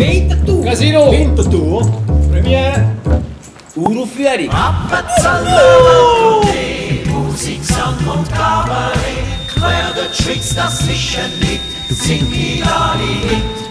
Winterthur. Casino. Winterthur. Premiere. Uraufführung. Appenzeller, Musik, Sang und Kabarett. Quer der Tricks, das sicher nicht, sing die Lali mit.